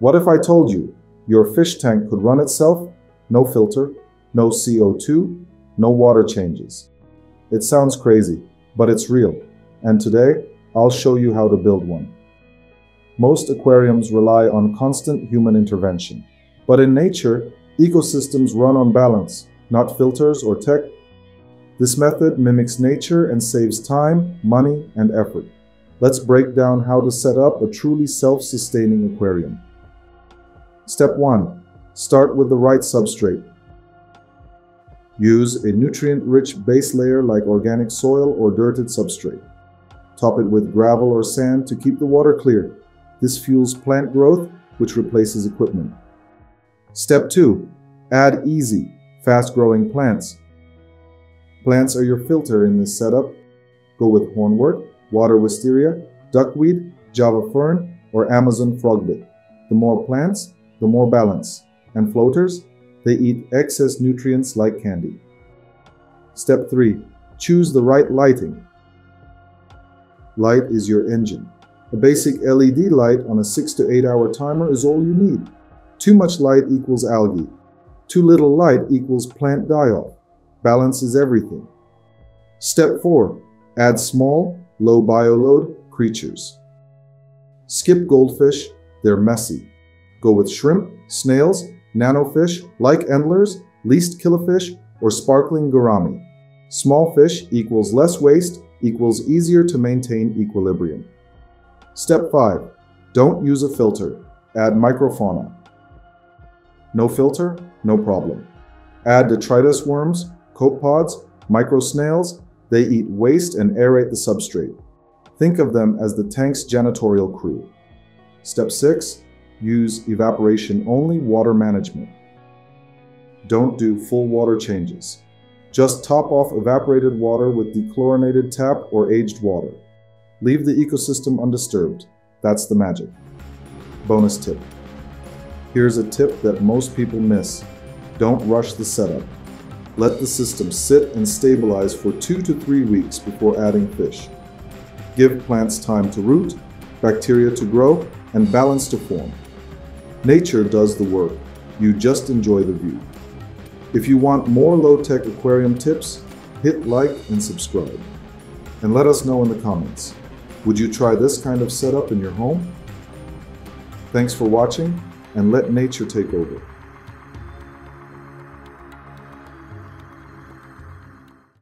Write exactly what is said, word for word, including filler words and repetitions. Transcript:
What if I told you your fish tank could run itself? No filter, no C O two, no water changes. It sounds crazy, but it's real. And today, I'll show you how to build one. Most aquariums rely on constant human intervention. But in nature, ecosystems run on balance, not filters or tech. This method mimics nature and saves time, money, and effort. Let's break down how to set up a truly self-sustaining aquarium. Step one. Start with the right substrate. Use a nutrient-rich base layer like organic soil or dirted substrate. Top it with gravel or sand to keep the water clear. This fuels plant growth, which replaces equipment. Step two. Add easy, fast-growing plants. Plants are your filter in this setup. Go with hornwort, water wisteria, duckweed, Java fern, or Amazon frogbit. The more plants, the more balance. And floaters? They eat excess nutrients like candy. Step three. Choose the right lighting. Light is your engine. A basic L E D light on a six to eight hour timer is all you need. Too much light equals algae. Too little light equals plant die-off. Balance is everything. Step four. Add small, low bioload creatures. Skip goldfish, they're messy. Go with shrimp, snails, nanofish like endlers, least killifish, or sparkling gourami. Small fish equals less waste equals easier to maintain equilibrium. Step five. Don't use a filter. Add Microfauna. No filter? No problem. Add detritus worms, copepods, microsnails. They eat waste and aerate the substrate. Think of them as the tank's janitorial crew. Step six. Use evaporation-only water management. Don't do full water changes. Just top off evaporated water with dechlorinated tap or aged water. Leave the ecosystem undisturbed. That's the magic. Bonus tip. Here's a tip that most people miss. Don't rush the setup. Let the system sit and stabilize for two to three weeks before adding fish. Give plants time to root, bacteria to grow, and balance to form. Nature does the work. You just enjoy the view. If you want more low-tech aquarium tips, hit like and subscribe. And let us know in the comments. Would you try this kind of setup in your home? Thanks for watching, and let nature take over.